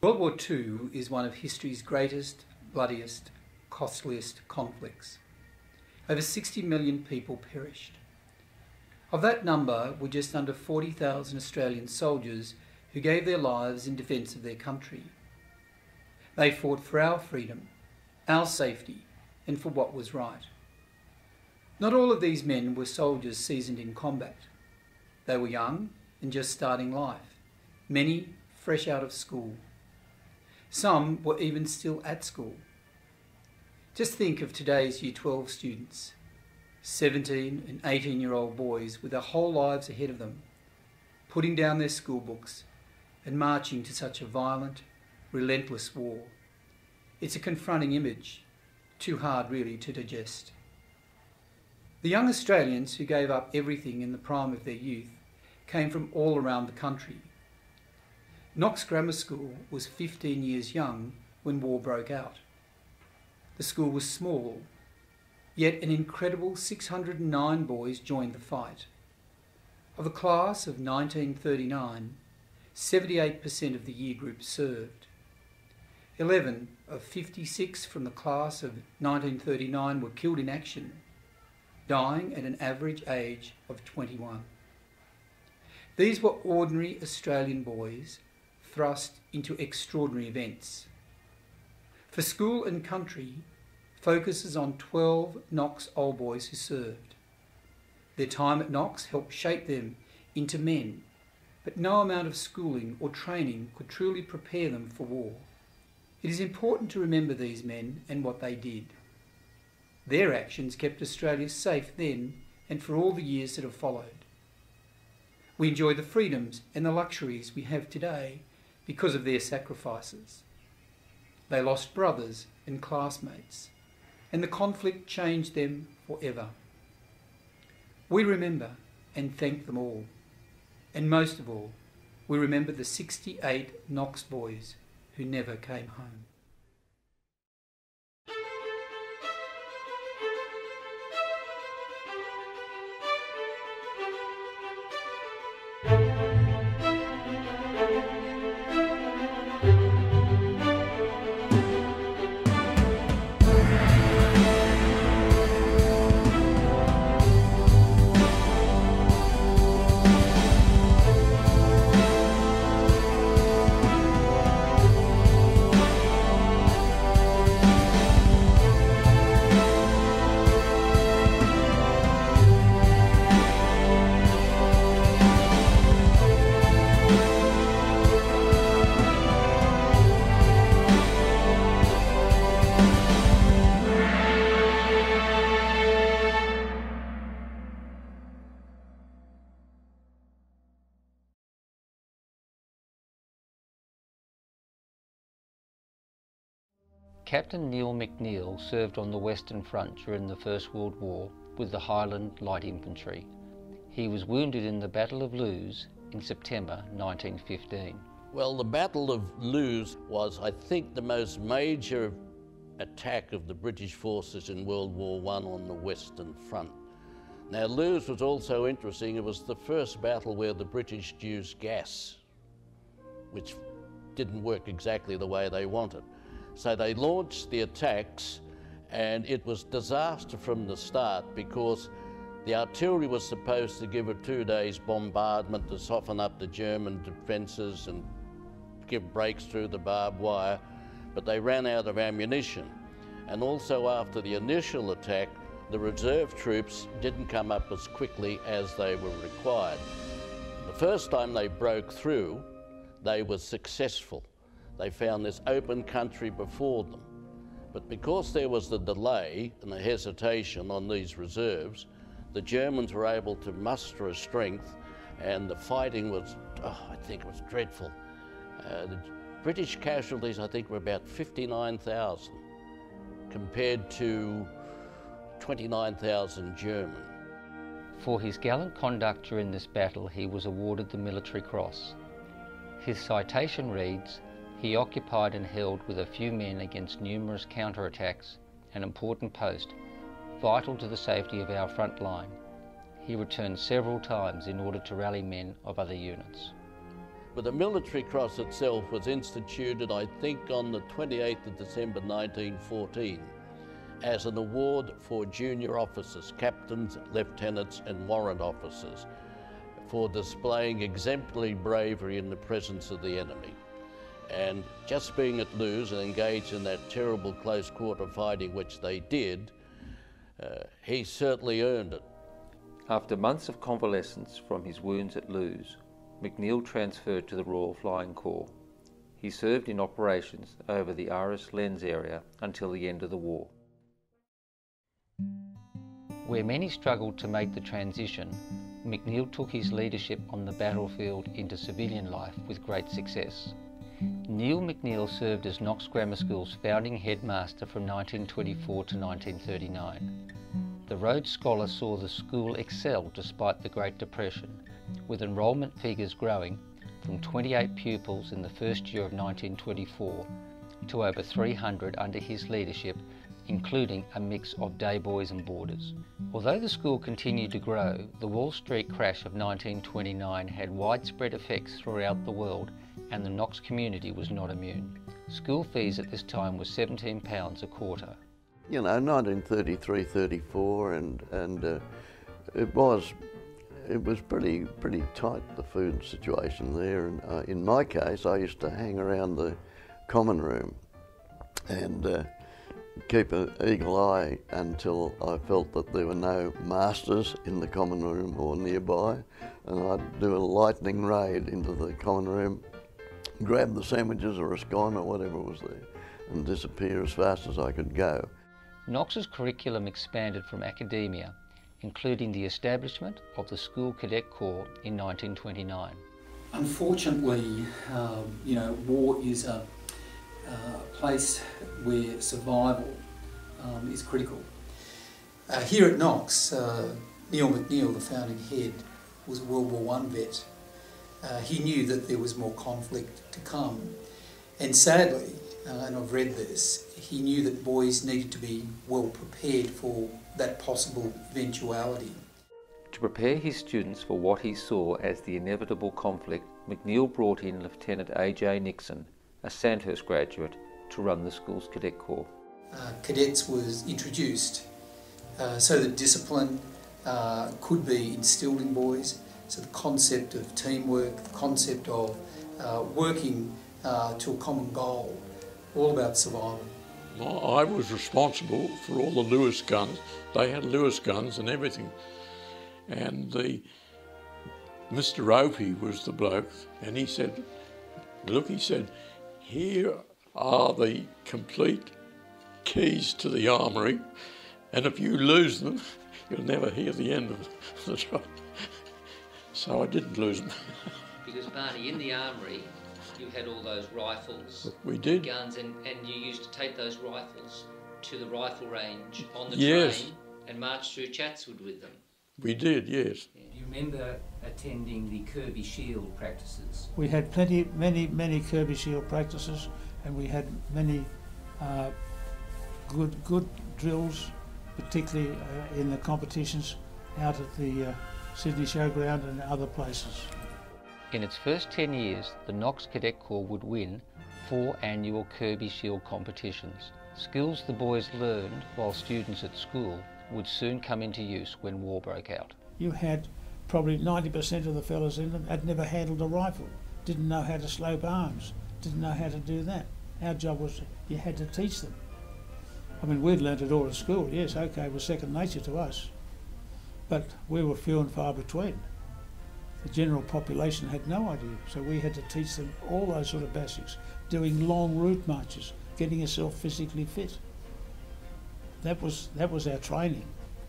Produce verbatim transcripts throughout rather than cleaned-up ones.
World War Two is one of history's greatest, bloodiest, costliest conflicts. Over sixty million people perished. Of that number were just under forty thousand Australian soldiers who gave their lives in defence of their country. They fought for our freedom, our safety, and for what was right. Not all of these men were soldiers seasoned in combat. They were young and just starting life, many fresh out of school. Some were even still at school. Just think of today's Year twelve students, seventeen and eighteen year old boys with their whole lives ahead of them, putting down their school books and marching to such a violent, relentless war. It's a confronting image, too hard really to digest. The young Australians who gave up everything in the prime of their youth came from all around the country. Knox Grammar School was fifteen years young when war broke out. The school was small, yet an incredible six hundred nine boys joined the fight. Of the class of nineteen thirty-nine, seventy-eight percent of the year group served. eleven of fifty-six from the class of nineteen thirty-nine were killed in action, dying at an average age of twenty-one. These were ordinary Australian boys thrust into extraordinary events. For school and country focuses on twelve Knox old boys who served. Their time at Knox helped shape them into men, but no amount of schooling or training could truly prepare them for war. It is important to remember these men and what they did. Their actions kept Australia safe then and for all the years that have followed. We enjoy the freedoms and the luxuries we have today because of their sacrifices. They lost brothers and classmates, and the conflict changed them forever. We remember and thank them all. And most of all, we remember the sixty-eight Knox boys who never came home. Captain Neil MacNeil served on the Western Front during the First World War with the Highland Light Infantry. He was wounded in the Battle of Lewes in September nineteen fifteen. Well, the Battle of Lewes was, I think, the most major attack of the British forces in World War One on the Western Front. Now, Lewes was also interesting. It was the first battle where the British used gas, which didn't work exactly the way they wanted. So they launched the attacks, and it was disaster from the start because the artillery was supposed to give a two days bombardment to soften up the German defences and give breaks through the barbed wire, but they ran out of ammunition. And also after the initial attack, the reserve troops didn't come up as quickly as they were required. The first time they broke through, they were successful. They found this open country before them. But because there was the delay and the hesitation on these reserves, the Germans were able to muster a strength, and the fighting was, oh, I think it was dreadful. Uh, the British casualties, I think, were about fifty-nine thousand compared to twenty-nine thousand German. For his gallant conduct during this battle, he was awarded the Military Cross. His citation reads, "He occupied and held with a few men against numerous counterattacks an important post, vital to the safety of our front line. He returned several times in order to rally men of other units." But the military cross itself was instituted, I think, on the twenty-eighth of December nineteen fourteen as an award for junior officers, captains, lieutenants and warrant officers for displaying exemplary bravery in the presence of the enemy. And just being at Lewes and engaged in that terrible close quarter fighting which they did, uh, he certainly earned it. After months of convalescence from his wounds at Lewes, MacNeil transferred to the Royal Flying Corps. He served in operations over the Arras-Lens area until the end of the war. Where many struggled to make the transition, MacNeil took his leadership on the battlefield into civilian life with great success. Neil MacNeil served as Knox Grammar School's founding headmaster from nineteen twenty-four to nineteen thirty-nine. The Rhodes Scholar saw the school excel despite the Great Depression, with enrolment figures growing from twenty-eight pupils in the first year of nineteen twenty-four to over three hundred under his leadership, including a mix of day boys and boarders. Although the school continued to grow, the Wall Street crash of nineteen twenty-nine had widespread effects throughout the world, and the Knox community was not immune. School fees at this time were seventeen pounds a quarter. You know, nineteen thirty-three, thirty-four, and and uh, it was it was pretty pretty tight, the food situation there. And uh, in my case, I used to hang around the common room and uh, keep an eagle eye until I felt that there were no masters in the common room or nearby, and I'd do a lightning raid into the common room, grab the sandwiches or a scone or whatever was there, and disappear as fast as I could go. Knox's curriculum expanded from academia, including the establishment of the School Cadet Corps in nineteen twenty-nine. Unfortunately, um, you know, war is a, a place where survival um, is critical. Uh, here at Knox, uh, Neil MacNeil, the founding head, was a World War One vet. Uh, he knew that there was more conflict to come, and sadly, uh, and I've read this, he knew that boys needed to be well prepared for that possible eventuality. To prepare his students for what he saw as the inevitable conflict, MacNeil brought in Lieutenant A J Nixon, a Sandhurst graduate, to run the school's cadet corps. Uh, cadets was introduced uh, so that discipline uh, could be instilled in boys, so the concept of teamwork, the concept of uh, working uh, to a common goal, all about survival. I was responsible for all the Lewis guns. They had Lewis guns and everything. And the Mister Opie was the bloke, and he said, look, he said, here are the complete keys to the armoury, and if you lose them, you'll never hear the end of the job. So I didn't lose them. Because, Barney, in the armoury, you had all those rifles, we did. guns, and, and you used to take those rifles to the rifle range on the yes. train and march through Chatswood with them. We did, yes. Do you remember attending the Kirby Shield practices? We had plenty, many, many Kirby Shield practices, and we had many uh, good, good drills, particularly uh, in the competitions out at the uh, Sydney Showground and other places. In its first ten years, the Knox Cadet Corps would win four annual Kirby Shield competitions. Skills the boys learned while students at school would soon come into use when war broke out. You had probably ninety percent of the fellas in them had never handled a rifle, didn't know how to slope arms, didn't know how to do that. Our job was you had to teach them. I mean, we'd learnt it all at school, yes, okay, it was second nature to us, but we were few and far between. The general population had no idea, so we had to teach them all those sort of basics, doing long route marches, getting yourself physically fit. That was, that was our training.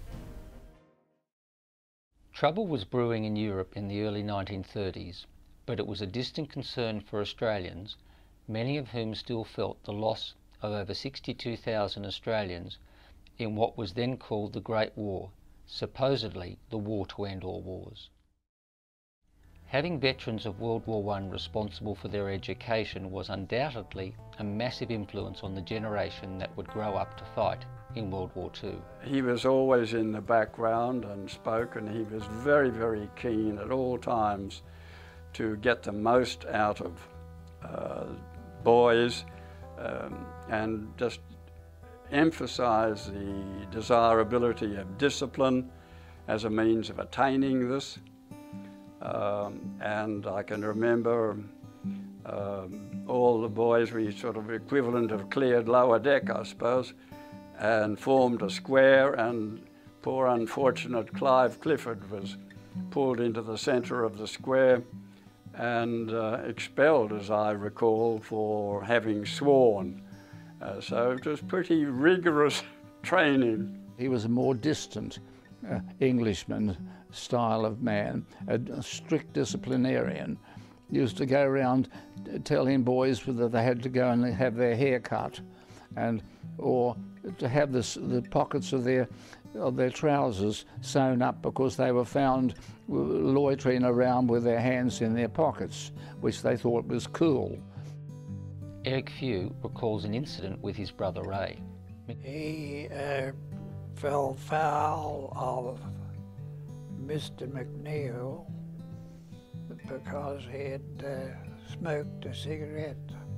Trouble was brewing in Europe in the early nineteen thirties, but it was a distant concern for Australians, many of whom still felt the loss of over sixty-two thousand Australians in what was then called the Great War, supposedly the war to end all wars. Having veterans of World War One responsible for their education was undoubtedly a massive influence on the generation that would grow up to fight in World War Two. He was always in the background and spoke, and he was very, very keen at all times to get the most out of uh, boys um, and just emphasize the desirability of discipline as a means of attaining this. Um, and I can remember um, all the boys were sort of equivalent of cleared lower deck, I suppose, and formed a square, and poor unfortunate Clive Clifford was pulled into the centre of the square and uh, expelled, as I recall, for having sworn. Uh, so it was pretty rigorous training. He was a more distant uh, Englishman style of man, a, a strict disciplinarian. Used to go around telling boys whether they had to go and have their hair cut, and or to have this, the pockets of their of their trousers sewn up because they were found loitering around with their hands in their pockets, which they thought was cool. Eric Few recalls an incident with his brother Ray. He uh, fell foul of Mister MacNeil because he had uh, smoked a cigarette,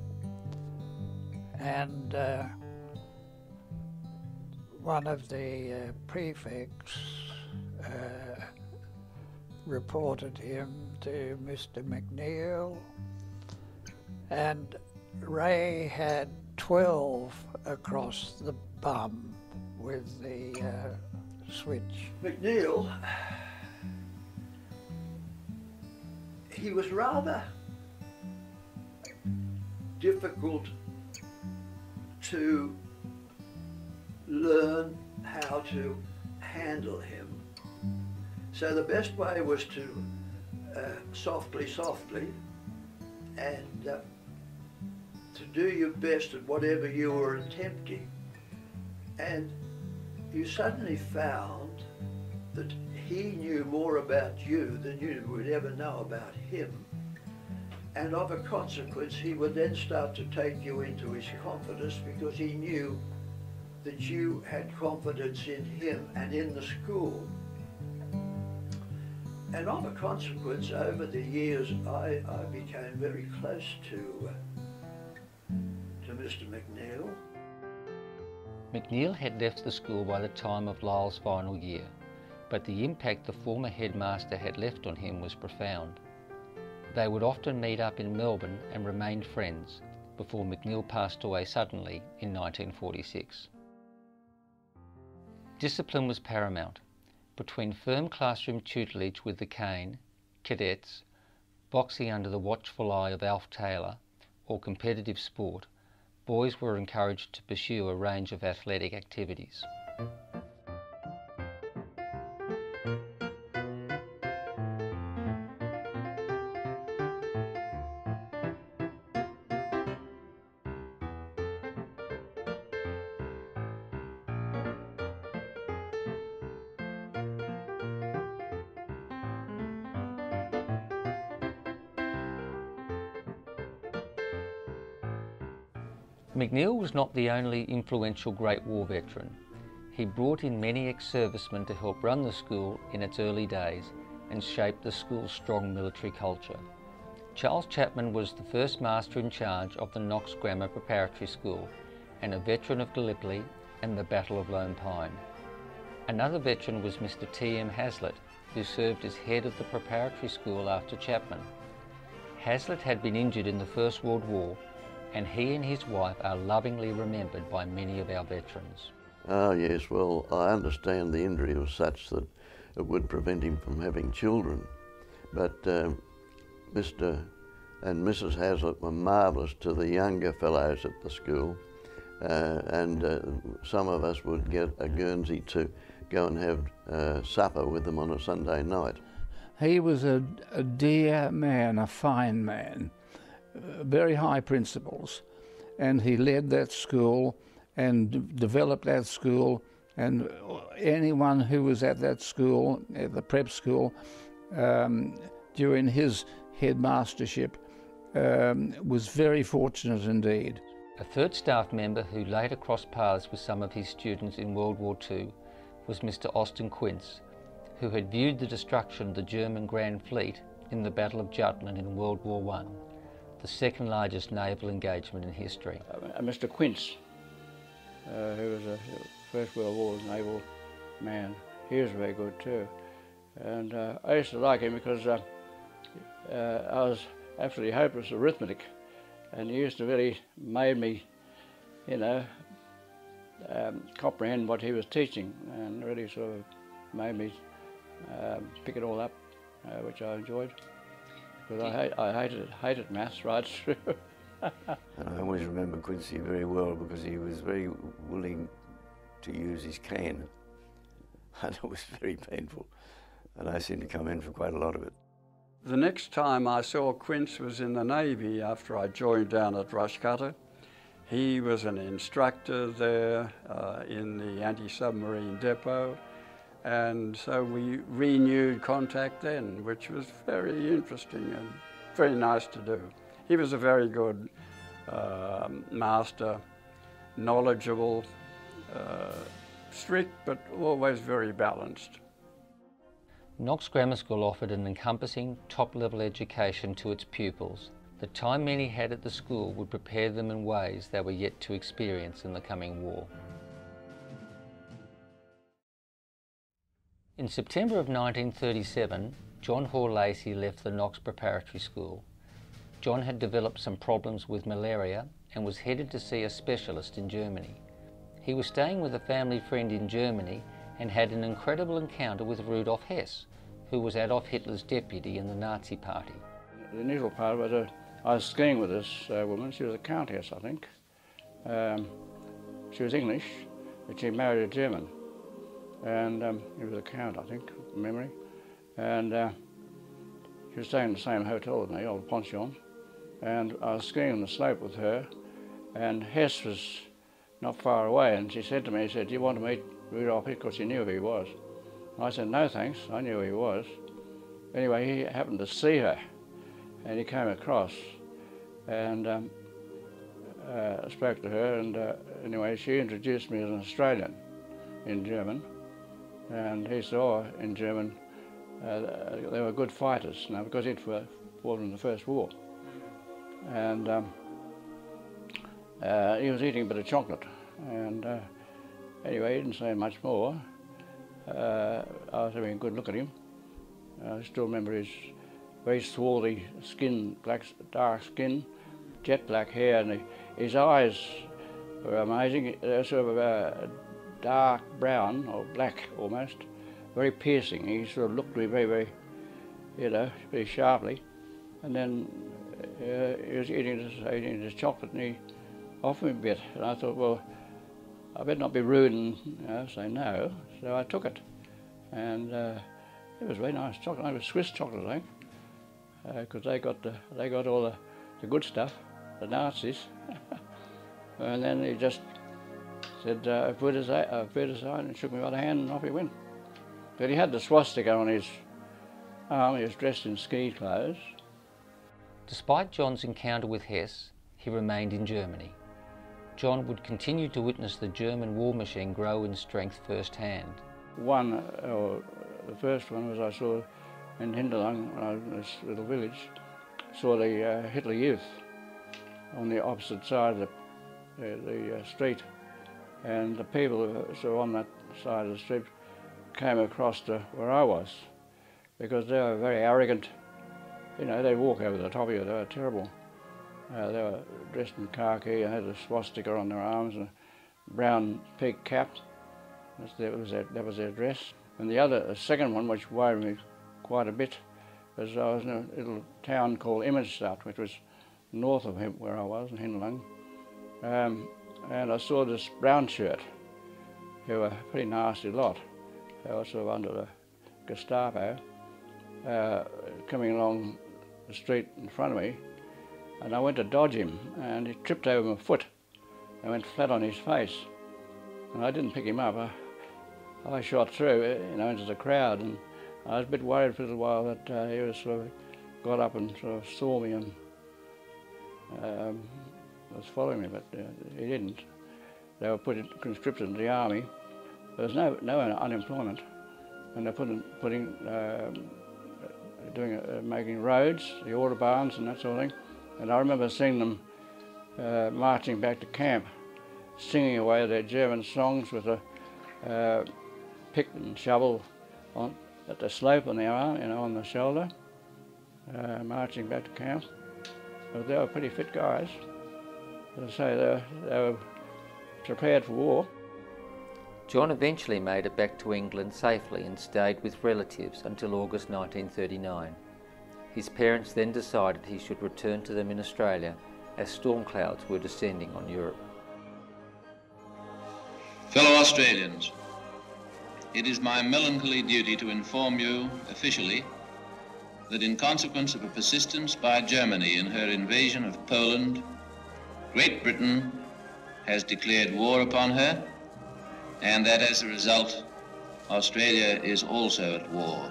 and uh, one of the uh, prefects uh, reported him to Mister MacNeil, and Ray had twelve across the bum with the uh, switch. MacNeil, he was rather difficult to learn how to handle him. So the best way was to uh, softly, softly, and uh, to do your best at whatever you were attempting. And you suddenly found that he knew more about you than you would ever know about him. And of a consequence, he would then start to take you into his confidence because he knew that you had confidence in him and in the school. And of a consequence, over the years, I, I became very close to, uh, to Mister MacNeil. MacNeil had left the school by the time of Lyle's final year, but the impact the former headmaster had left on him was profound. They would often meet up in Melbourne and remained friends before MacNeil passed away suddenly in nineteen forty-six. Discipline was paramount. Between firm classroom tutelage with the cane, cadets, boxing under the watchful eye of Alf Taylor, or competitive sport, boys were encouraged to pursue a range of athletic activities. MacNeil was not the only influential Great War veteran. He brought in many ex-servicemen to help run the school in its early days and shape the school's strong military culture. Charles Chapman was the first master in charge of the Knox Grammar Preparatory School and a veteran of Gallipoli and the Battle of Lone Pine. Another veteran was Mister T M Hazlitt, who served as head of the preparatory school after Chapman. Hazlitt had been injured in the First World War, and he and his wife are lovingly remembered by many of our veterans. Oh yes, well, I understand the injury was such that it would prevent him from having children. But um, Mister and Missus Hazlitt were marvellous to the younger fellows at the school, uh, and uh, some of us would get a Guernsey to go and have uh, supper with them on a Sunday night. He was a, a dear man, a fine man. Uh, very high principles, and he led that school and d developed that school, and anyone who was at that school, at the prep school, um, during his headmastership um, was very fortunate indeed. A third staff member who later crossed paths with some of his students in World War Two was Mister Austin Quince, who had viewed the destruction of the German Grand Fleet in the Battle of Jutland in World War One, the second largest naval engagement in history. Uh, Mister Quince, uh, who was a First World War naval man, he was very good too. And uh, I used to like him because uh, uh, I was absolutely hopeless at arithmetic, and he used to really made me, you know, um, comprehend what he was teaching, and really sort of made me um, pick it all up, uh, which I enjoyed. Because I, hate, I hated, hated maths right through. And I always remember Quincy very well because he was very willing to use his cane, and it was very painful. And I seemed to come in for quite a lot of it. The next time I saw Quince was in the Navy after I joined down at Rushcutter. He was an instructor there uh, in the anti-submarine depot, and so we renewed contact then, which was very interesting and very nice to do. He was a very good uh, master, knowledgeable, uh, strict, but always very balanced. Knox Grammar School offered an encompassing, top-level education to its pupils. The time many had at the school would prepare them in ways they were yet to experience in the coming war. In September of nineteen thirty-seven, John Hore-Lacy left the Knox Preparatory School. John had developed some problems with malaria and was headed to see a specialist in Germany. He was staying with a family friend in Germany and had an incredible encounter with Rudolf Hess, who was Adolf Hitler's deputy in the Nazi Party. The initial part was uh, I was skiing with this uh, woman. She was a countess, I think. Um, she was English, but she married a German. And um, he was a count, I think, from memory. And uh, she was staying in the same hotel with me, old pension. And I was skiing on the slope with her, and Hess was not far away, and she said to me, she said, "Do you want to meet Rudolf Hess?" Because she knew who he was. And I said, "No thanks, I knew who he was." Anyway, he happened to see her, and he came across, and um, uh, spoke to her, and uh, anyway, she introduced me as an Australian in German, and he saw in German uh, they were good fighters, now because he'd fought in the First War. And um, uh, he was eating a bit of chocolate, and uh, anyway, he didn't say much more. Uh, I was having a good look at him. I still remember his very swarthy skin, black, dark skin, jet black hair, and he, his eyes were amazing. They were sort of uh, dark brown or black almost, very piercing. He sort of looked at me very, very, you know, very sharply, and then uh, he was eating his, eating his chocolate, and he offered me a bit, and I thought, well, I better not be rude and you know, say no. So I took it, and uh, it was very nice chocolate. It was Swiss chocolate, I think, because uh, they got the, they got all the, the good stuff, the Nazis. And then he just said, uh, "Put aside," uh, put aside, and shook me by the hand, and off he went. But he had the swastika on his arm. He was dressed in ski clothes. Despite John's encounter with Hess, he remained in Germany. John would continue to witness the German war machine grow in strength firsthand. One, uh, the first one was I saw in Hinterland, when I was in this little village, saw the uh, Hitler Youth on the opposite side of the, uh, the uh, street, and the people who were on that side of the street came across to where I was, because they were very arrogant. You know, they'd walk over the top of you. They were terrible. Uh, they were dressed in khaki and had a swastika on their arms and a brown pig cap. That's, that, was their, that was their dress. And the other, the second one, which worried me quite a bit, was I was in a little town called Immenstadt, which was north of him, where I was, in Hinterland. Um, and I saw this brown shirt, who were a pretty nasty lot. They were sort of under the Gestapo, uh, coming along the street in front of me, and I went to dodge him, and he tripped over my foot and went flat on his face. And I didn't pick him up. I, I shot through, you know, into the crowd, and I was a bit worried for a little while that uh, he was sort of got up and sort of saw me and um, was following me, but uh, he didn't. They were put in, conscripted into the army. There was no no unemployment, and they're putting putting um, doing uh, making roads, the autobahns and that sort of thing. And I remember seeing them uh, marching back to camp, singing away their German songs with a uh, pick and shovel on at the slope on their arm, you know, on the shoulder, uh, marching back to camp. But they were pretty fit guys. As I say, they were, they were prepared for war. John eventually made it back to England safely and stayed with relatives until August nineteen thirty-nine. His parents then decided he should return to them in Australia as storm clouds were descending on Europe. Fellow Australians, it is my melancholy duty to inform you officially that in consequence of a persistence by Germany in her invasion of Poland, Great Britain has declared war upon her, and that as a result, Australia is also at war.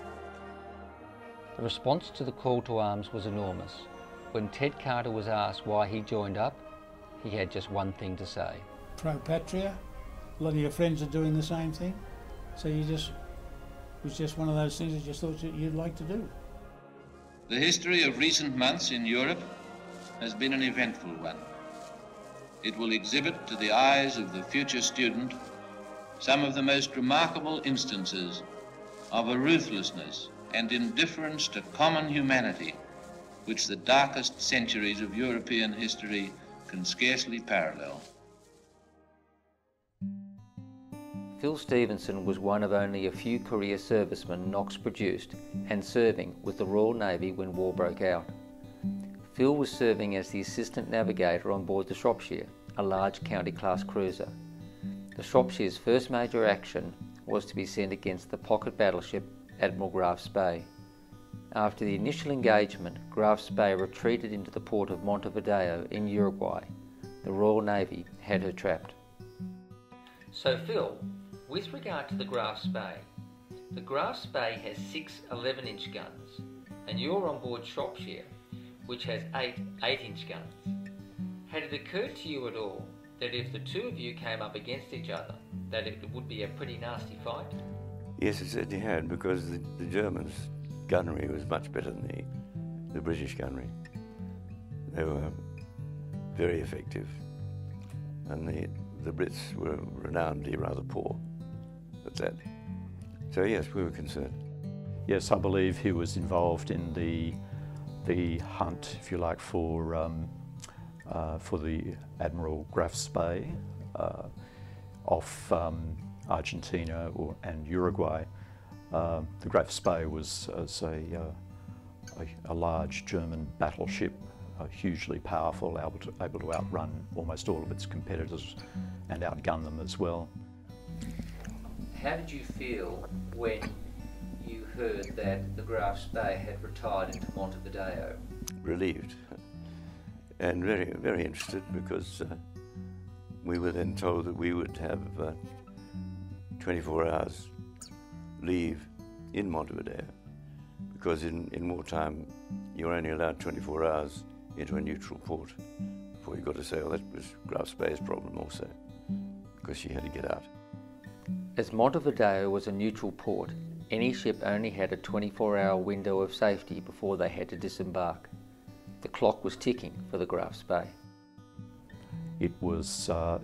The response to the call to arms was enormous. When Ted Carter was asked why he joined up, he had just one thing to say. Pro-patria, a lot of your friends are doing the same thing, so you just, it was just one of those things that you just thought you'd like to do. The history of recent months in Europe has been an eventful one. It will exhibit to the eyes of the future student some of the most remarkable instances of a ruthlessness and indifference to common humanity which the darkest centuries of European history can scarcely parallel. Phil Stevenson was one of only a few career servicemen Knox produced and serving with the Royal Navy when war broke out. Phil was serving as the assistant navigator on board the Shropshire, a large county-class cruiser. The Shropshire's first major action was to be sent against the pocket battleship Admiral Graf Spee. After the initial engagement, Graf Spee retreated into the port of Montevideo in Uruguay. The Royal Navy had her trapped. So Phil, with regard to the Graf Spee, the Graf Spee has six eleven inch guns, and you're on board Shropshire, which has eight eight inch guns. Had it occurred to you at all that if the two of you came up against each other, that it would be a pretty nasty fight? Yes, it certainly had, because the, the Germans' gunnery was much better than the, the British gunnery. They were very effective, and the, the Brits were renownedly rather poor at that. So yes, we were concerned. Yes, I believe he was involved in the, the hunt, if you like, for um, Uh, for the Admiral Graf Spee uh, off um, Argentina or, and Uruguay. Uh, the Graf Spee was as a, uh, a, a large German battleship, uh, hugely powerful, able to, able to outrun almost all of its competitors and outgun them as well. How did you feel when you heard that the Graf Spee had retired into Montevideo? Relieved. And very, very interested, because uh, we were then told that we would have uh, twenty-four hours leave in Montevideo, because in, in wartime you're only allowed twenty-four hours into a neutral port before you got to sail. That was Graf Spee's problem also, because she had to get out. As Montevideo was a neutral port, any ship only had a twenty-four hour window of safety before they had to disembark. The clock was ticking for the Graf Spee. It was uh,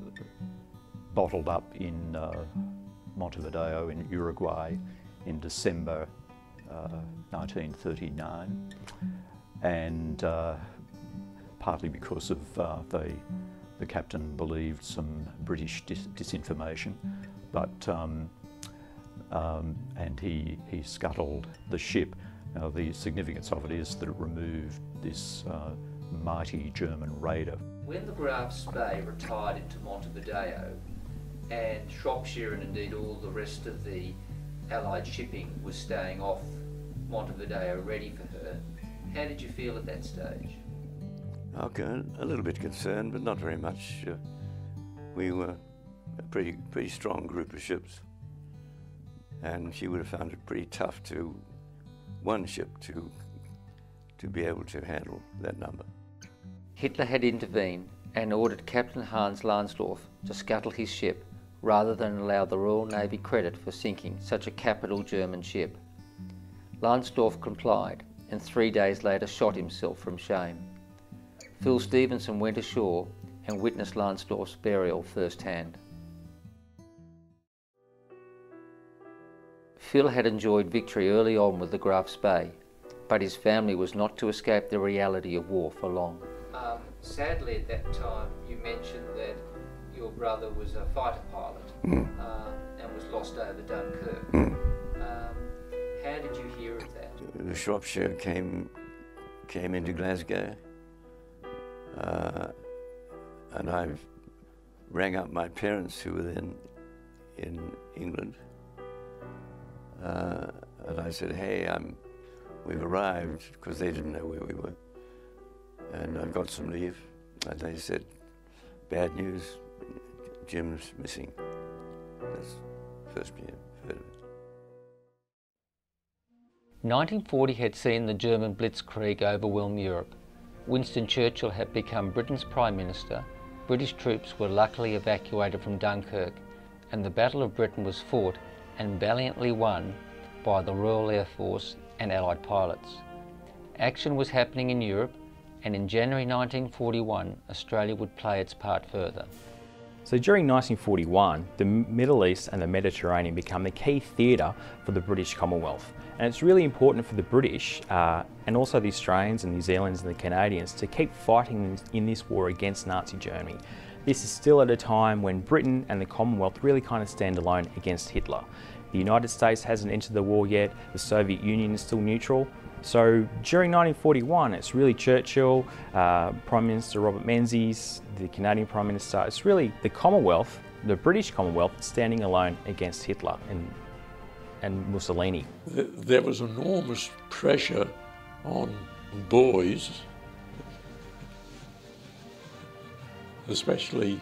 bottled up in uh, Montevideo in Uruguay in December uh, nineteen thirty-nine, and uh, partly because of uh, the, the captain believed some British dis disinformation, but um, um, and he, he scuttled the ship. Now, the significance of it is that it removed this uh, mighty German raider. When the Graf Spee retired into Montevideo, and Shropshire and indeed all the rest of the Allied shipping was staying off Montevideo ready for her, how did you feel at that stage? Okay, a little bit concerned, but not very much. Uh, we were a pretty, pretty strong group of ships, and she would have found it pretty tough to one ship to, to be able to handle that number. Hitler had intervened and ordered Captain Hans Lansdorff to scuttle his ship rather than allow the Royal Navy credit for sinking such a capital German ship. Lansdorff complied and three days later shot himself from shame. Phil Stevenson went ashore and witnessed Lansdorff's burial firsthand. Phil had enjoyed victory early on with the Graf Spee, but his family was not to escape the reality of war for long. Um, sadly at that time you mentioned that your brother was a fighter pilot mm. uh, and was lost over Dunkirk. Mm. Um, how did you hear of that? Shropshire came, came into Glasgow uh, and I rang up my parents who were then in England. Uh, and I said, hey, I'm, we've arrived, because they didn't know where we were. And I've got some leave. And they said, bad news, Jim's missing. That's the first we heard of it. nineteen forty had seen the German blitzkrieg overwhelm Europe. Winston Churchill had become Britain's Prime Minister, British troops were luckily evacuated from Dunkirk, and the Battle of Britain was fought and valiantly won by the Royal Air Force and Allied pilots. Action was happening in Europe, and in January nineteen forty-one, Australia would play its part further. So during nineteen forty-one, the Middle East and the Mediterranean become the key theatre for the British Commonwealth. And it's really important for the British uh, and also the Australians and New Zealanders and the Canadians to keep fighting in this war against Nazi Germany. This is still at a time when Britain and the Commonwealth really kind of stand alone against Hitler. The United States hasn't entered the war yet, the Soviet Union is still neutral. So during nineteen forty-one, it's really Churchill, uh, Prime Minister Robert Menzies, the Canadian Prime Minister. It's really the Commonwealth, the British Commonwealth, standing alone against Hitler and, and Mussolini. There was enormous pressure on boys, especially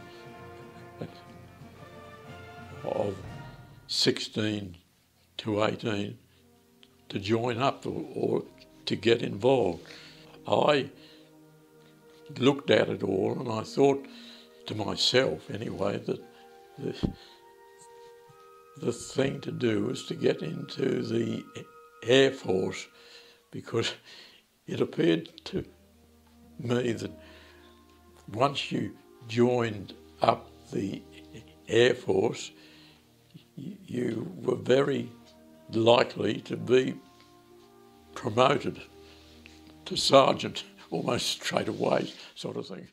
of sixteen to eighteen, to join up or, or to get involved. I looked at it all and I thought to myself anyway that the, the thing to do was to get into the Air Force, because it appeared to me that once you joined up the Air Force, you were very likely to be promoted to sergeant almost straight away, sort of thing.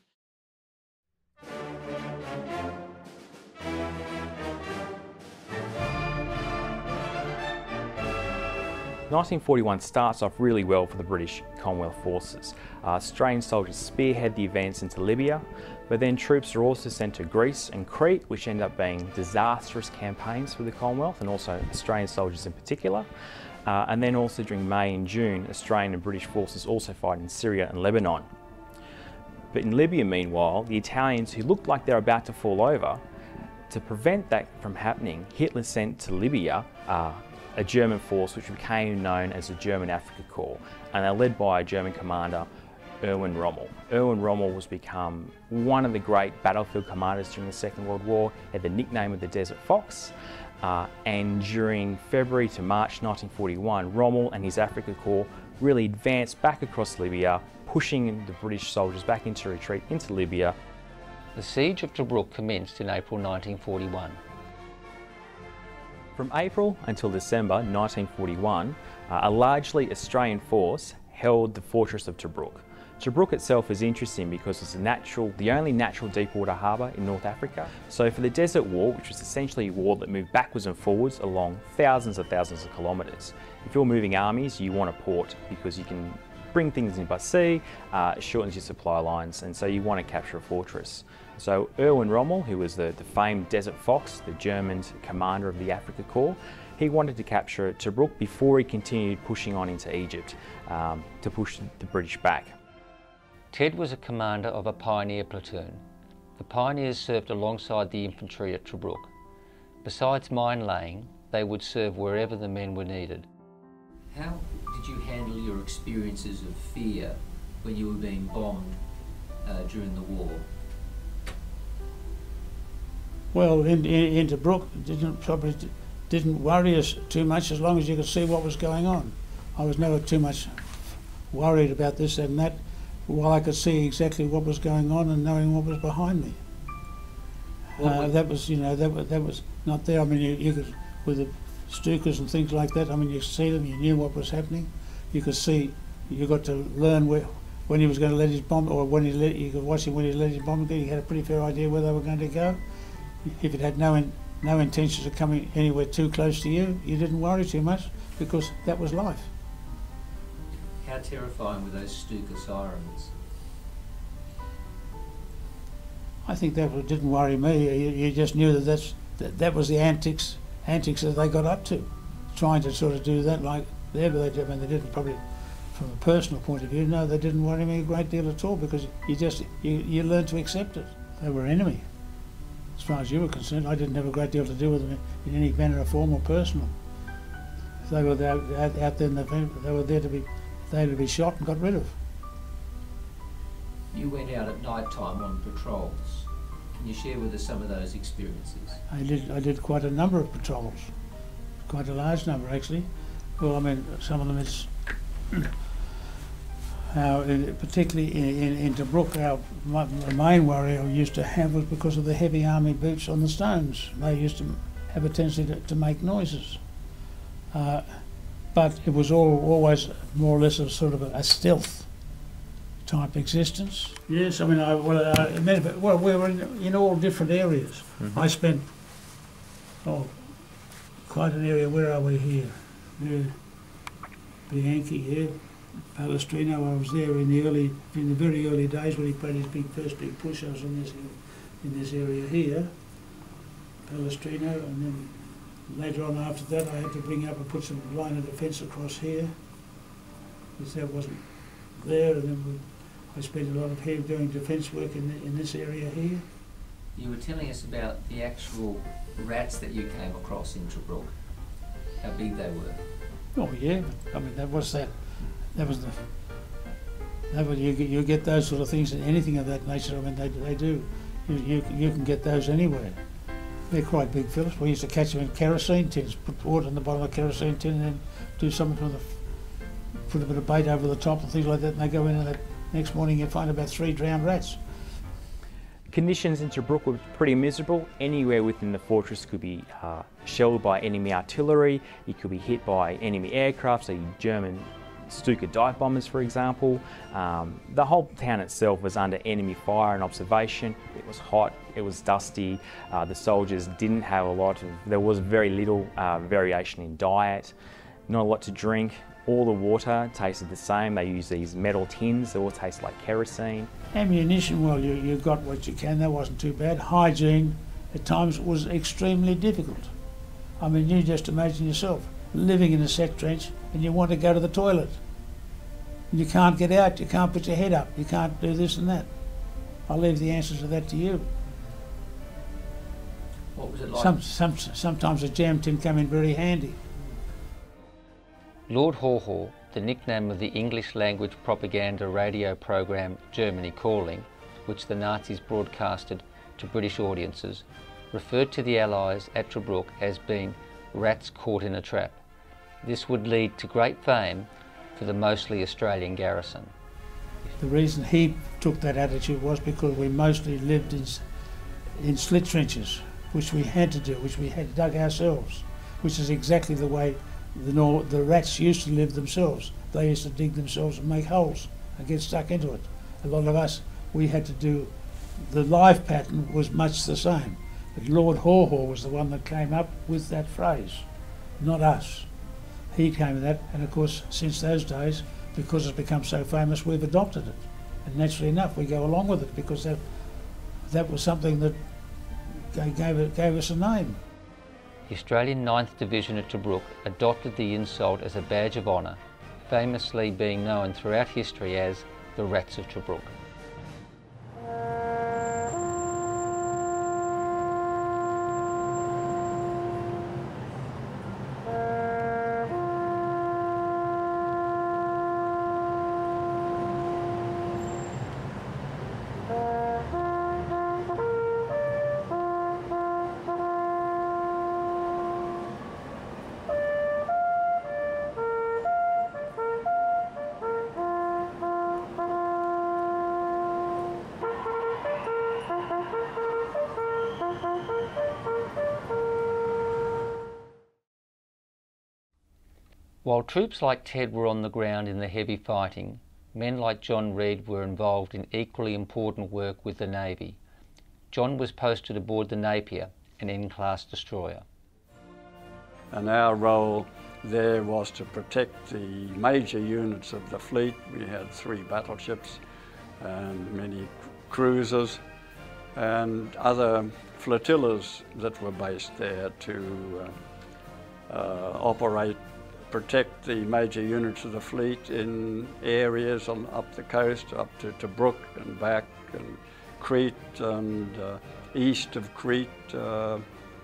nineteen forty-one starts off really well for the British Commonwealth forces. Uh, Australian soldiers spearhead the advance into Libya, but then troops are also sent to Greece and Crete, which end up being disastrous campaigns for the Commonwealth and also Australian soldiers in particular. Uh, and then also during May and June, Australian and British forces also fight in Syria and Lebanon. But in Libya, meanwhile, the Italians, who looked like they're about to fall over, to prevent that from happening, Hitler sent to Libya uh, a German force which became known as the German Africa Corps, and they're led by a German commander, Erwin Rommel. Erwin Rommel was become one of the great battlefield commanders during the Second World War. He had the nickname of the Desert Fox, uh, and during February to March nineteen forty-one, Rommel and his Africa Corps really advanced back across Libya, pushing the British soldiers back into retreat into Libya. The siege of Tobruk commenced in April nineteen forty-one. From April until December nineteen forty-one, uh, a largely Australian force held the fortress of Tobruk. Tobruk itself is interesting because it's a natural, the only natural deep water harbour in North Africa. So for the Desert War, which was essentially a war that moved backwards and forwards along thousands and thousands of kilometres, if you're moving armies, you want a port because you can bring things in by sea, uh, it shortens your supply lines, and so you want to capture a fortress. So Erwin Rommel, who was the, the famed Desert Fox, the German commander of the Africa Corps, he wanted to capture Tobruk before he continued pushing on into Egypt um, to push the British back. Ted was a commander of a pioneer platoon. The pioneers served alongside the infantry at Tobruk. Besides mine laying, they would serve wherever the men were needed. How did you handle your experiences of fear when you were being bombed uh, during the war? Well, in, in, in Tobruk, it didn't, probably didn't worry us too much as long as you could see what was going on. I was never too much worried about this and that, while I could see exactly what was going on and knowing what was behind me. Uh, that was, you know, that was, that was not there. I mean, you, you could, with the Stukas and things like that, I mean, you could see them, you knew what was happening. You could see, you got to learn where, when he was going to let his bomb, or when he let, you could watch him when he let his bomb go, you had a pretty fair idea where they were going to go. If it had no, in, no intentions of coming anywhere too close to you, you didn't worry too much, because that was life. How terrifying were those Stuka sirens? I think that didn't worry me. You, you just knew that that's, that that was the antics antics that they got up to, trying to sort of do that like there, but they, I mean, they didn't probably, from a personal point of view, no, they didn't worry me a great deal at all, because you just, you, you learned to accept it. They were enemy. As far as you were concerned, I didn't have a great deal to do with them in any manner, form or personal. If they were out, out, out there in the event, they were there to be, they had to be shot and got rid of. You went out at night time on patrols. Can you share with us some of those experiences? I did, I did quite a number of patrols, quite a large number actually. Well, I mean, some of them is, how, particularly in, in, in Tobruk, our my, the main worry I used to have was because of the heavy army boots on the stones. They used to have a tendency to, to make noises. Uh, but it was all always more or less a sort of a, a stealth type existence. Yes, I mean, I, well, I remember, well, we were in, in all different areas. Mm-hmm. I spent, oh, quite an area. Where are we here? There, Bianchi here, Palestrino. I was there in the early, in the very early days when he played his big first big push. I was in this, in this area here, Palestrino, and then later on after that, I had to bring up and put some line of defence across here, because that wasn't there, and then we. I spent a lot of time doing defence work in, the, in this area here. You were telling us about the actual rats that you came across in Tobruk, how big they were. Oh yeah, I mean that was that, that was the, that was, you, you get those sort of things in anything of that nature, I mean they, they do, you, you, you can get those anywhere. They're quite big fellas. We used to catch them in kerosene tins, put water in the bottom of a kerosene tin and then do something with the, put a bit of bait over the top and things like that, and they go in and they, next morning you find about three drowned rats. Conditions in Tobruk were pretty miserable. Anywhere within the fortress could be uh, shelled by enemy artillery, it could be hit by enemy aircraft, so German Stuka dive bombers for example. Um, the whole town itself was under enemy fire and observation. It was hot, it was dusty, uh, the soldiers didn't have a lot of, there was very little uh, variation in diet, not a lot to drink. All the water tasted the same. They used these metal tins that all tasted like kerosene. Ammunition, well, you, you got what you can. That wasn't too bad. Hygiene, at times, was extremely difficult. I mean, you just imagine yourself living in a sec trench and you want to go to the toilet. You can't get out, you can't put your head up, you can't do this and that. I'll leave the answers to that to you. What was it like? Some, some, sometimes a jam tin came in very handy. Lord Haw-Haw, the nickname of the English language propaganda radio program Germany Calling, which the Nazis broadcasted to British audiences, referred to the Allies at Tobruk as being rats caught in a trap. This would lead to great fame for the mostly Australian garrison. The reason he took that attitude was because we mostly lived in, in slit trenches, which we had to do, which we had dug ourselves, which is exactly the way The, the rats used to live themselves. They used to dig themselves and make holes and get stuck into it. A lot of us, we had to do, the life pattern was much the same. But Lord Haw-Haw was the one that came up with that phrase, not us. He came with that, and of course, since those days, because it's become so famous, we've adopted it. And naturally enough, we go along with it because that, that was something that gave, it, gave us a name. The Australian ninth Division at Tobruk adopted the insult as a badge of honour, famously being known throughout history as the Rats of Tobruk. While troops like Ted were on the ground in the heavy fighting, men like John Reid were involved in equally important work with the Navy. John was posted aboard the Napier, an N-class destroyer. And our role there was to protect the major units of the fleet. We had three battleships and many cruisers and other flotillas that were based there to uh, uh, operate, protect the major units of the fleet in areas on, up the coast, up to Tobruk and back, and Crete and uh, east of Crete. Uh,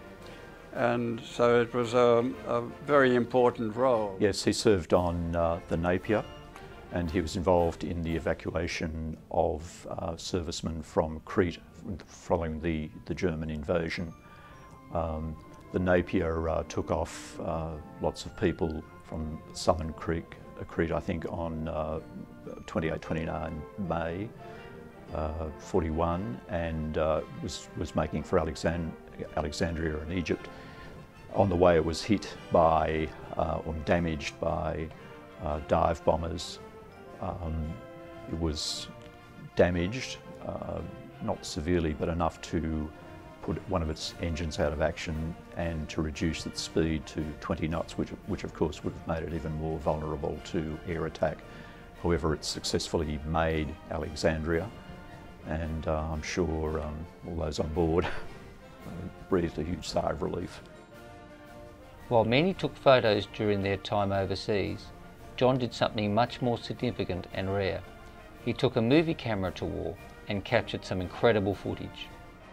and so it was a, a very important role. Yes, he served on uh, the Napier, and he was involved in the evacuation of uh, servicemen from Crete following the, the German invasion. Um, the Napier uh, took off uh, lots of people from southern Crete, Crete I think on uh, twenty-eight, twenty-nine May uh, forty-one, and uh, was, was making for Alexand Alexandria in Egypt. On the way it was hit by, uh, or damaged by uh, dive bombers. Um, it was damaged, uh, not severely, but enough to put one of its engines out of action and to reduce its speed to twenty knots, which, which of course would have made it even more vulnerable to air attack. However, it successfully made Alexandria, and uh, I'm sure um, all those on board breathed a huge sigh of relief. While many took photos during their time overseas, John did something much more significant and rare. He took a movie camera to war and captured some incredible footage.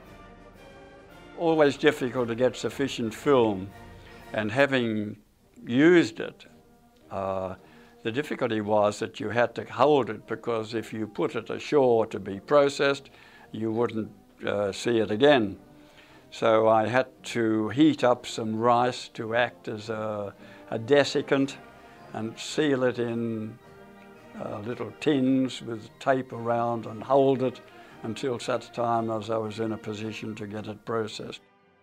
Always difficult to get sufficient film, and having used it, uh, the difficulty was that you had to hold it, because if you put it ashore to be processed, you wouldn't uh, see it again. So I had to heat up some rice to act as a, a desiccant and seal it in uh, little tins with tape around and hold it until such time as I was in a position to get it processed.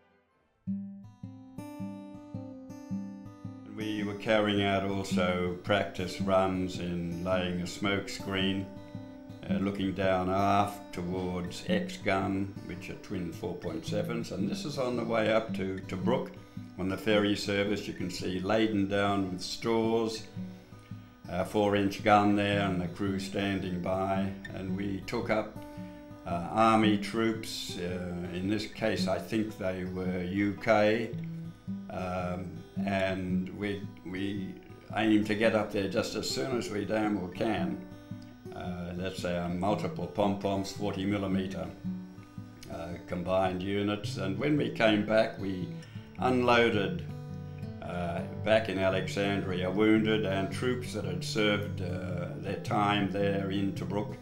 We were carrying out also practice runs in laying a smoke screen, uh, looking down aft towards X-gun, which are twin four point sevens, and this is on the way up to Tobruk on the ferry service. You can see laden down with stores, a four inch gun there and the crew standing by, and we took up Uh, army troops, uh, in this case I think they were U K, um, and we, we aim to get up there just as soon as we damn well can. Uh, that's our multiple pom-poms, forty millimeter uh, combined units, and when we came back we unloaded uh, back in Alexandria wounded and troops that had served uh, their time there in Tobruk.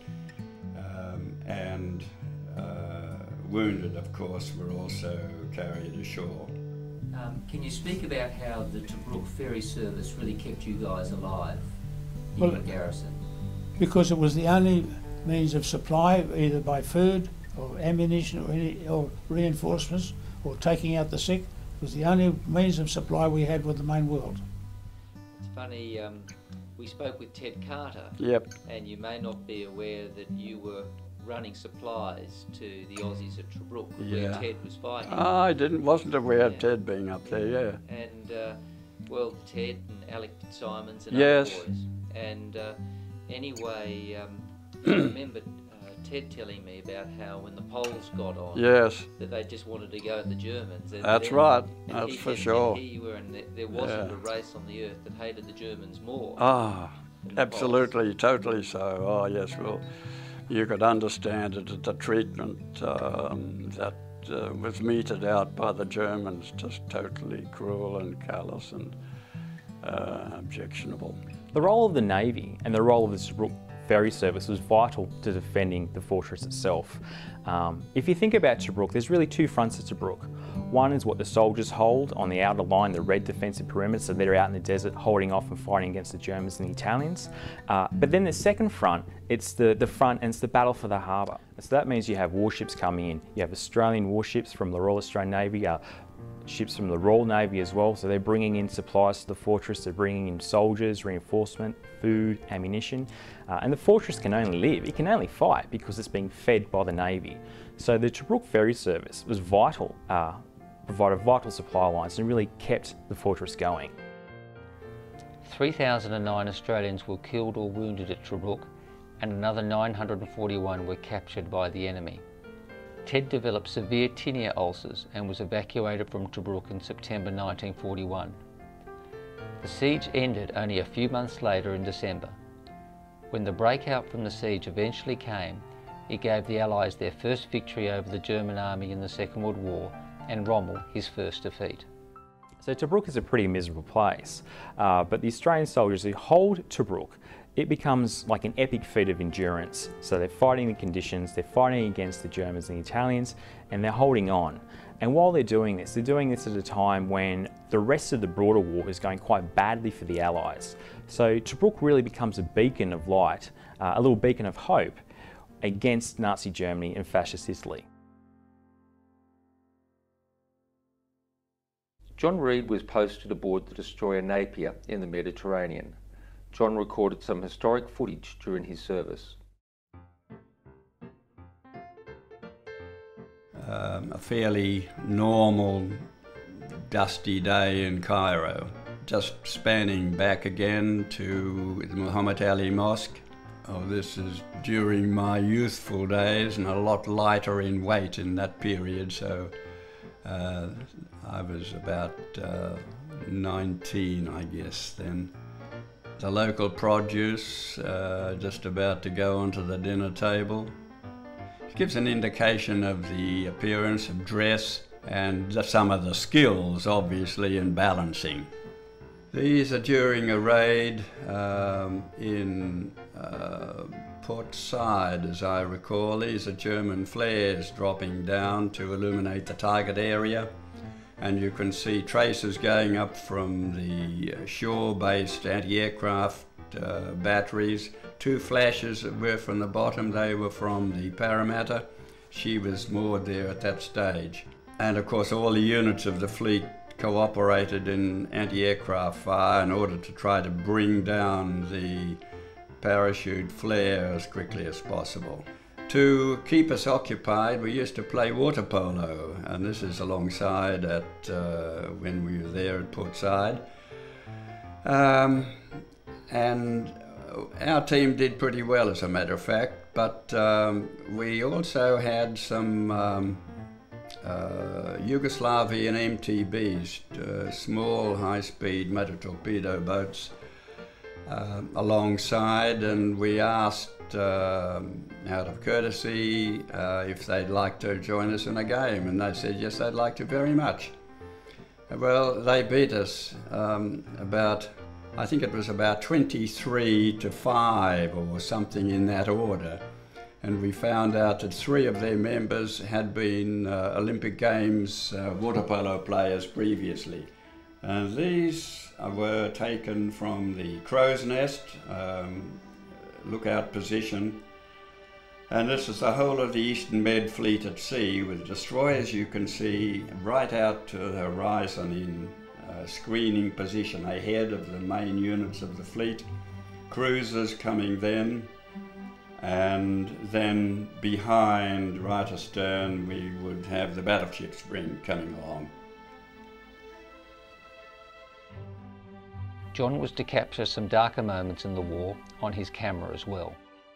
And uh, wounded, of course, were also carried ashore. Um, can you speak about how the Tobruk Ferry Service really kept you guys alive in well, your garrison? Because it was the only means of supply, either by food or ammunition or, any, or reinforcements or taking out the sick. It was the only means of supply we had with the main world. It's funny, um, we spoke with Ted Carter, yep. and you may not be aware that you were running supplies to the Aussies at Tobruk, yeah. where Ted was fighting. Oh, I didn't, wasn't aware yeah. of Ted being up there, yeah. And, uh, well, Ted and Alec Simons and yes. other boys. And uh, anyway, um, I remember uh, Ted telling me about how when the Poles got on, yes. that they just wanted to go at the Germans. And That's then, right, and that's he, for and, sure. And here you were, and there, there wasn't yeah. a race on the earth that hated the Germans more. Ah, absolutely, totally so. Oh, yes, well. You could understand it at the treatment um, that uh, was meted out by the Germans, just totally cruel and callous and uh, objectionable. The role of the Navy and the role of the Tobruk Ferry Service was vital to defending the fortress itself. Um, if you think about Tobruk, there's really two fronts of Tobruk. One is what the soldiers hold on the outer line, the red defensive perimeter, so they're out in the desert holding off and fighting against the Germans and the Italians. Uh, but then the second front, it's the, the front and it's the battle for the harbour. So that means you have warships coming in. You have Australian warships from the Royal Australian Navy, uh, ships from the Royal Navy as well, so they're bringing in supplies to the fortress, they're bringing in soldiers, reinforcement, food, ammunition, uh, and the fortress can only live, it can only fight because it's being fed by the Navy. So the Tobruk Ferry Service was vital, uh, provided vital supply lines and really kept the fortress going. three thousand nine Australians were killed or wounded at Tobruk, and another nine hundred forty-one were captured by the enemy. Ted developed severe tinea ulcers and was evacuated from Tobruk in September nineteen forty-one. The siege ended only a few months later in December. When the breakout from the siege eventually came, it gave the Allies their first victory over the German army in the Second World War and Rommel his first defeat. So Tobruk is a pretty miserable place, uh, but the Australian soldiers who hold Tobruk, it becomes like an epic feat of endurance. So they're fighting the conditions, they're fighting against the Germans and the Italians, and they're holding on. And while they're doing this, they're doing this at a time when the rest of the broader war is going quite badly for the Allies. So Tobruk really becomes a beacon of light, uh, a little beacon of hope against Nazi Germany and fascist Italy. John Reid was posted aboard the destroyer Napier in the Mediterranean. John recorded some historic footage during his service. Um, a fairly normal, dusty day in Cairo. Just spanning back again to the Muhammad Ali Mosque. Oh, this is during my youthful days and a lot lighter in weight in that period, so uh, I was about uh, nineteen, I guess, then. The local produce, uh, just about to go onto the dinner table. It gives an indication of the appearance of dress and the, some of the skills, obviously, in balancing. These are during a raid um, in uh, Port Said, as I recall. These are German flares dropping down to illuminate the target area. And you can see traces going up from the shore-based anti-aircraft uh, batteries. Two flashes that were from the bottom, they were from the Parramatta. She was moored there at that stage. And of course all the units of the fleet cooperated in anti-aircraft fire in order to try to bring down the parachute flare as quickly as possible. To keep us occupied, we used to play water polo, and this is alongside at uh, when we were there at Port Said. Um, and our team did pretty well, as a matter of fact, but um, we also had some um, uh, Yugoslavian M T Bs, uh, small high-speed motor torpedo boats, uh, alongside, and we asked Uh, out of courtesy uh, if they'd like to join us in a game, and they said yes, they'd like to very much. Well, they beat us um, about, I think it was about twenty-three to five or something in that order, and we found out that three of their members had been uh, Olympic Games uh, water polo players previously. And these were taken from the crow's nest, um, lookout position, and this is the whole of the Eastern Med Fleet at sea, with destroyers you can see right out to the horizon in uh, screening position ahead of the main units of the fleet, cruisers coming then, and then behind, right astern, we would have the battleship spring coming along. John was to capture some darker moments in the war on his camera as well.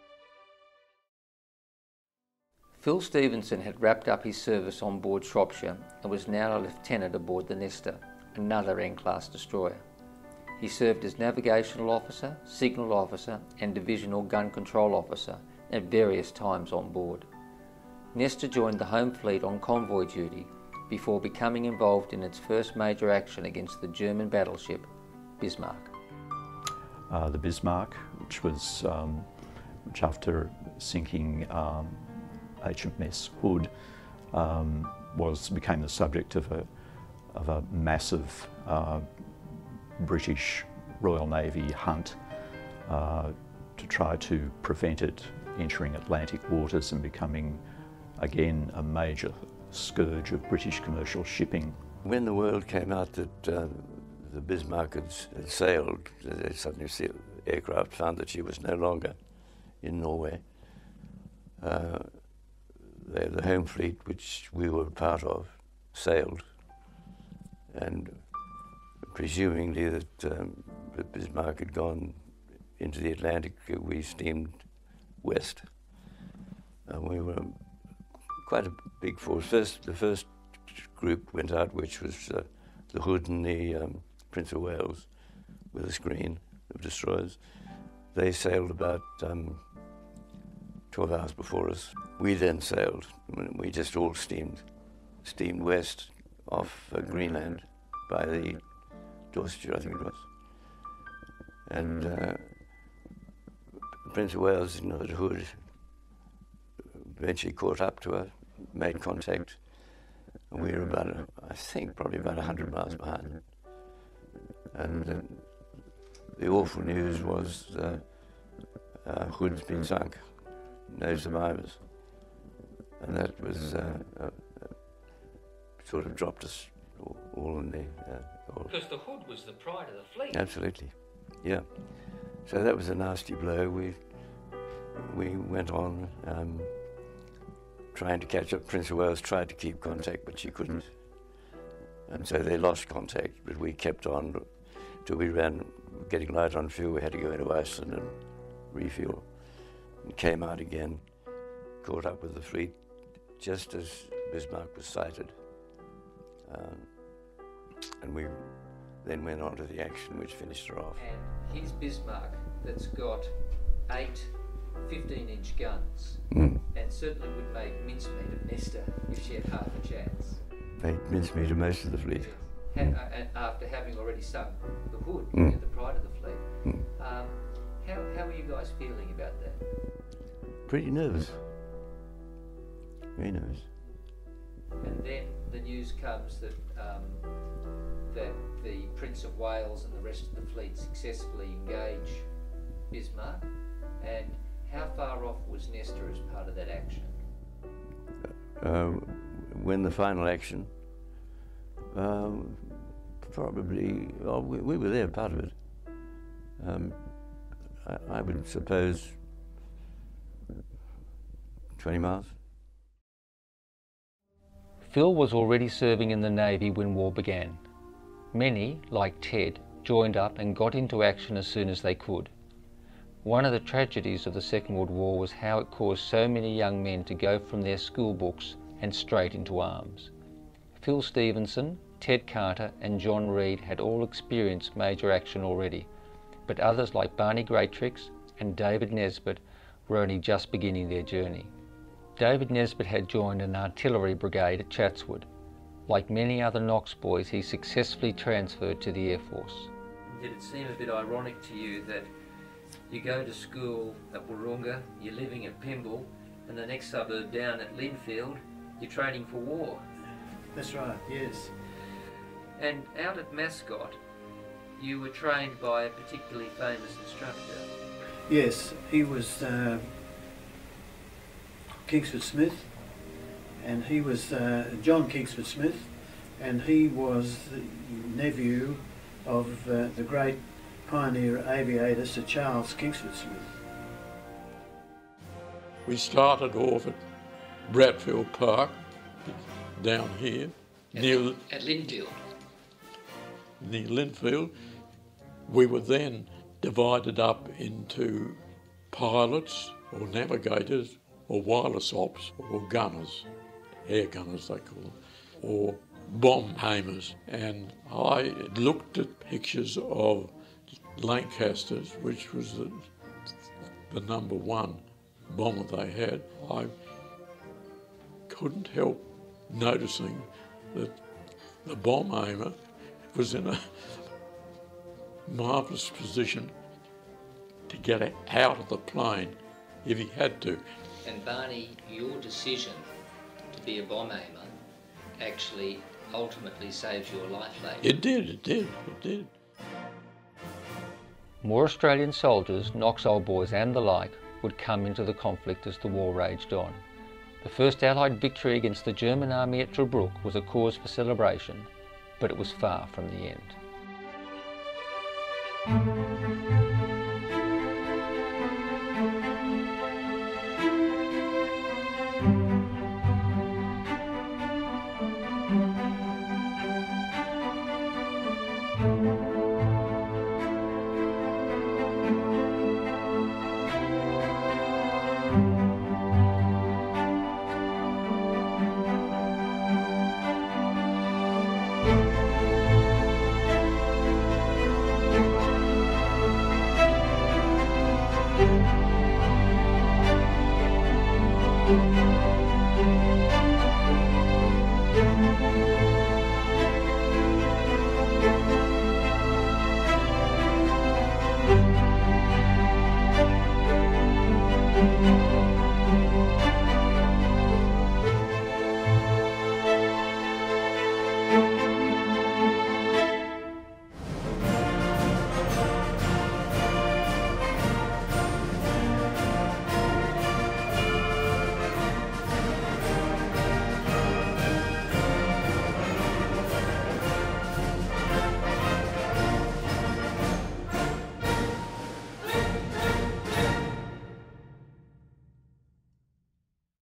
Phil Stevenson had wrapped up his service on board Shropshire and was now a lieutenant aboard the Nestor, another N-class destroyer. He served as navigational officer, signal officer and divisional gun control officer at various times on board. Nestor joined the home fleet on convoy duty before becoming involved in its first major action against the German battleship Bismarck. Uh, the Bismarck, which was, um, which after sinking um, H M S Hood, um, was became the subject of a of a massive uh, British Royal Navy hunt uh, to try to prevent it entering Atlantic waters and becoming again a major scourge of British commercial shipping. When the word came out that uh, the Bismarck had, had sailed, they suddenly see aircraft found that she was no longer in Norway. Uh, the, the home fleet, which we were part of, sailed, and presumingly that um, the Bismarck had gone into the Atlantic, we steamed west. Uh, we were quite a big force. First, the first group went out, which was uh, the Hood and the um, Prince of Wales, with a screen of destroyers. They sailed about um, twelve hours before us. We then sailed. We just all steamed, steamed west off uh, Greenland by the Dorsetshire, I think it was. And uh, Prince of Wales, you know, the Hood, eventually caught up to her, made contact, and we were about, a, I think, probably about one hundred miles behind. And uh, the awful news was uh, uh, Hood's been sunk, no survivors. And that was uh, uh, uh, sort of dropped us all, all in the... Uh, all because the Hood was the pride of the fleet. Absolutely, yeah. So that was a nasty blow. We, we went on um, trying to catch up. Prince of Wales tried to keep contact, but she couldn't. And so they lost contact, but we kept on till we ran, getting light on fuel. We had to go into Iceland and refuel, and came out again, caught up with the fleet just as Bismarck was sighted. Um, and we then went on to the action which finished her off. And here's Bismarck that's got eight fifteen inch guns, mm. and certainly would make mincemeat of Nesta if she had half a chance. Made mincemeat of most of the fleet. Yes. Ha uh, after having already sunk the Hood, mm. you know, the pride of the fleet. Mm. Um, how, how are you guys feeling about that? Pretty nervous. Very nervous. And then the news comes that um, that the Prince of Wales and the rest of the fleet successfully engage Bismarck. And how far off was Nesta as part of that action? Uh, when the final action, um, probably, well, we, we were there, part of it. Um, I, I would suppose twenty miles. Phil was already serving in the Navy when war began. Many, like Ted, joined up and got into action as soon as they could. One of the tragedies of the Second World War was how it caused so many young men to go from their school books and straight into arms. Phil Stevenson, Ted Carter and John Reid had all experienced major action already, but others like Barney Greatrix and David Nesbitt were only just beginning their journey. David Nesbitt had joined an artillery brigade at Chatswood. Like many other Knox boys, he successfully transferred to the Air Force. Did it seem a bit ironic to you that you go to school at Wahroonga, you're living at Pymble, and the next suburb down at Linfield, you're training for war? That's right, yes. And out at Mascot, you were trained by a particularly famous instructor. Yes, he was uh, Kingsford Smith, and he was uh, John Kingsford Smith, and he was the nephew of uh, the great pioneer aviator Sir Charles Kingsford Smith. We started off at Bradfield Park, down here, at, near at Linfield. Near Linfield. We were then divided up into pilots or navigators or wireless ops or gunners, air gunners they call them, or bomb aimers. And I looked at pictures of Lancasters, which was the, the number one bomber they had. I couldn't help noticing that the bomb aimer was in a marvellous position to get out of the plane if he had to. And Barney, your decision to be a bomb aimer actually ultimately saves your life later. It did, it did, it did. More Australian soldiers, Knox Old Boys and the like, would come into the conflict as the war raged on. The first Allied victory against the German army at Tobruk was a cause for celebration, but it was far from the end.